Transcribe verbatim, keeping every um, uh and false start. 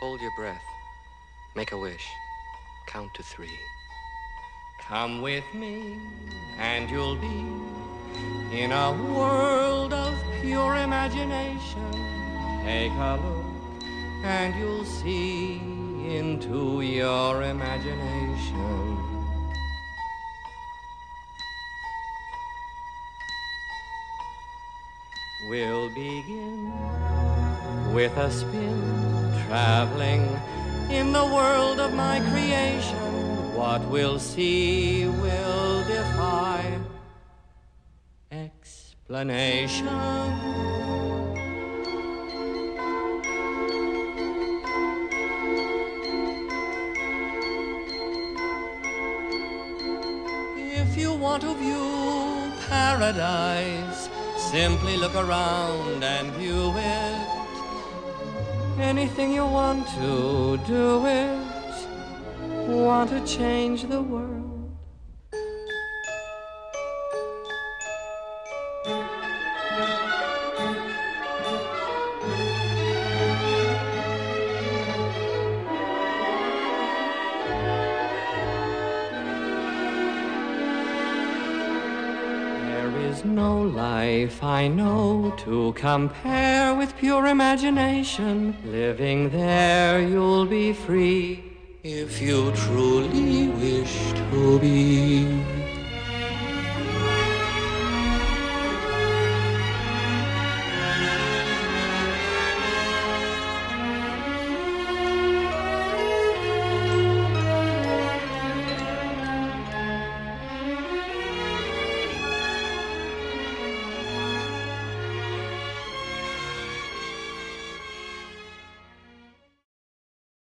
Hold your breath. Make a wish. Count to three. Come with me, and you'll be in a world of pure imagination. Take a look, and you'll see into your imagination. We'll begin with a spin, traveling in the world of my creation. What we'll see will defy explanation. If you want to view paradise, simply look around and view it. Anything you want to, do it. Want to change the world? No life I know to compare with pure imagination. Living there you'll be free if you truly wish to be.